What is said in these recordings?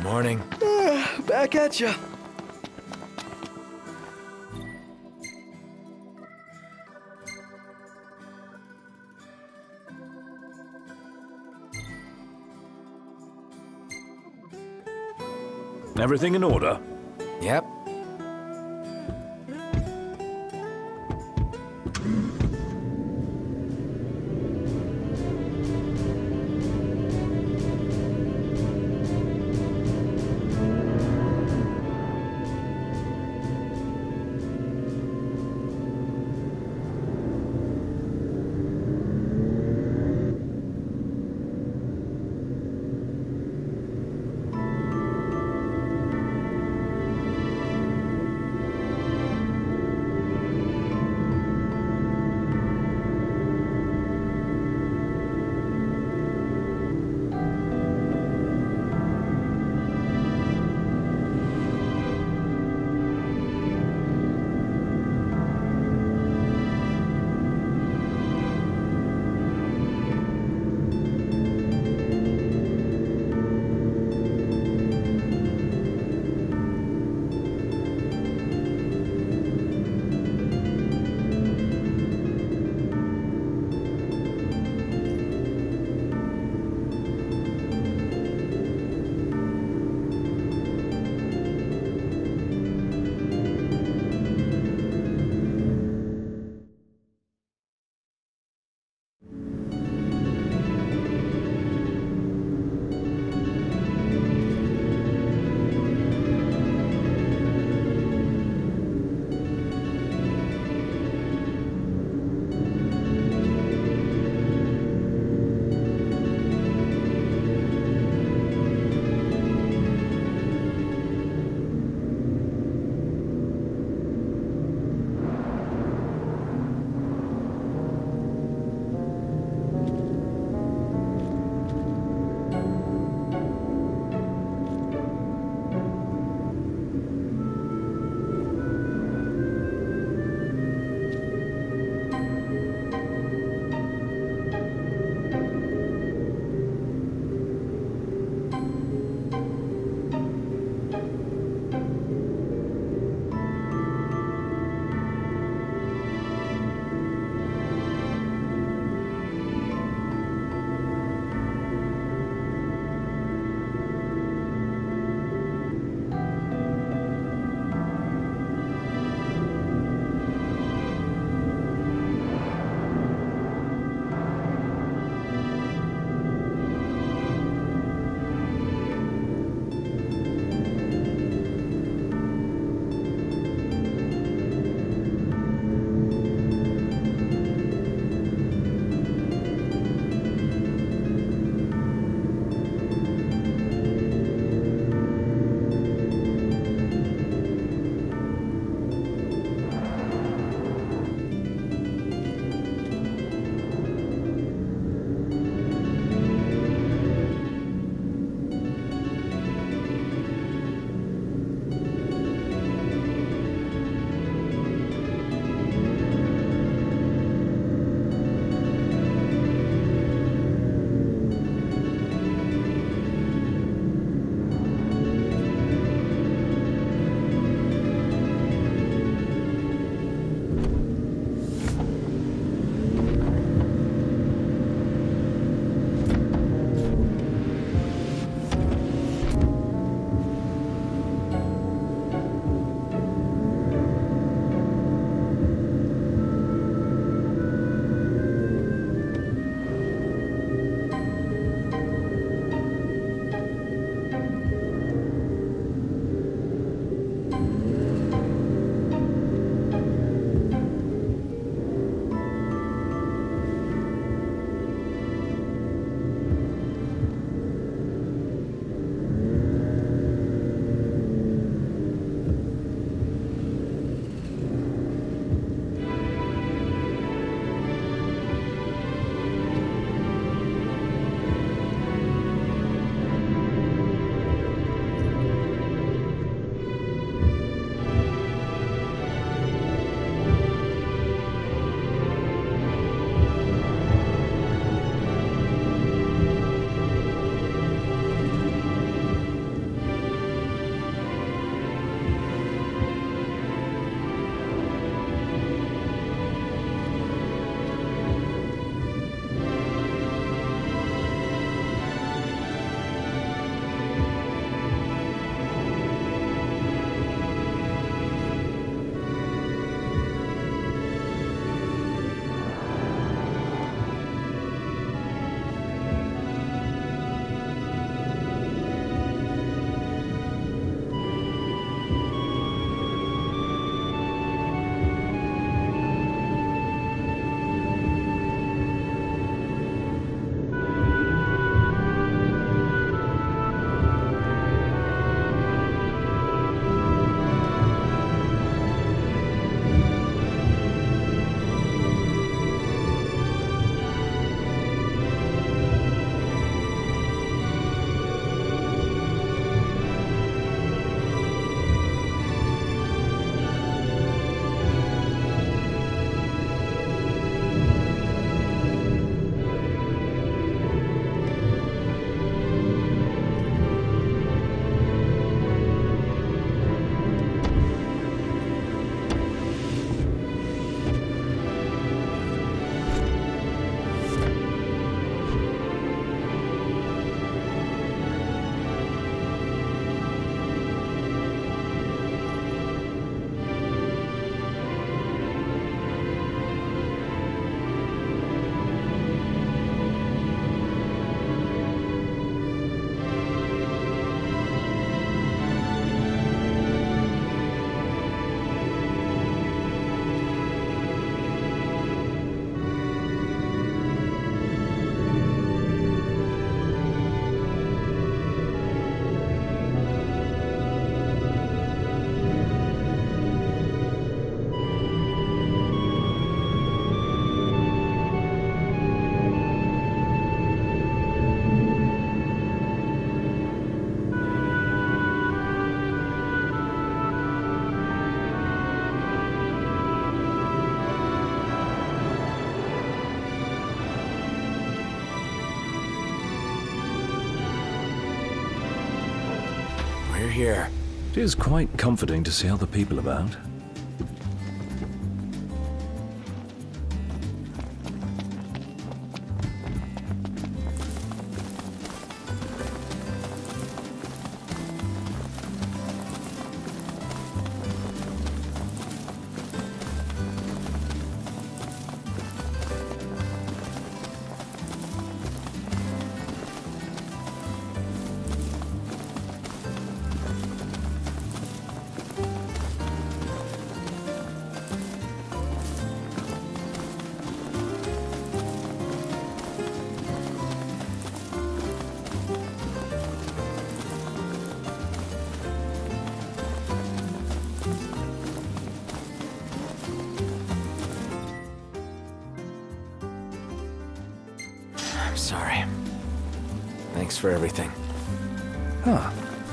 Morning. Back at ya. Everything in order? Yep. Hear, hear. It is quite comforting to see other people about. I'm sorry. Thanks for everything. Huh.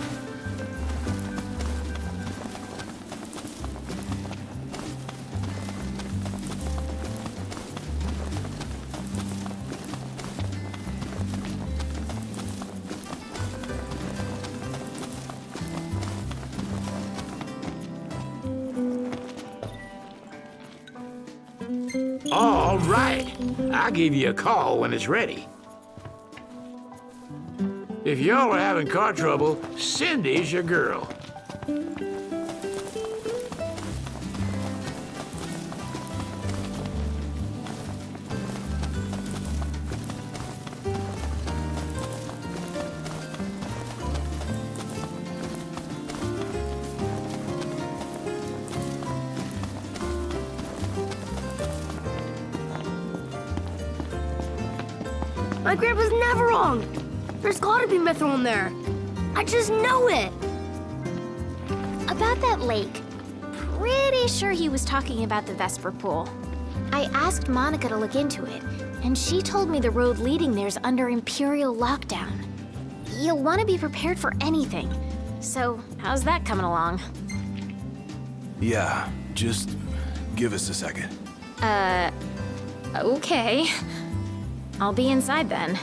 All right. I'll give you a call when it's ready. If y'all are having car trouble, Cindy's your girl. My grandpa's never wrong. There's gotta be mithril in there. I just know it. About that lake. Pretty sure he was talking about the Vesper Pool. I asked Monica to look into it, and she told me the road leading there is under Imperial lockdown. You'll want to be prepared for anything. So, how's that coming along? Yeah, just give us a second. Okay. I'll be inside then.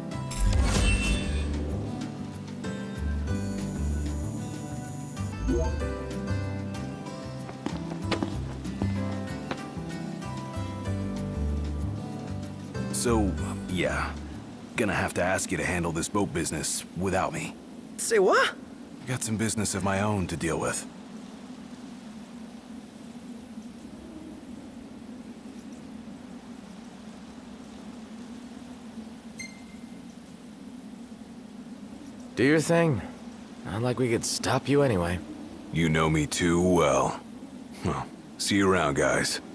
So, yeah. Gonna have to ask you to handle this boat business without me. Say what? Got some business of my own to deal with. Do your thing. Not like we could stop you anyway. You know me too well. Well, see you around, guys.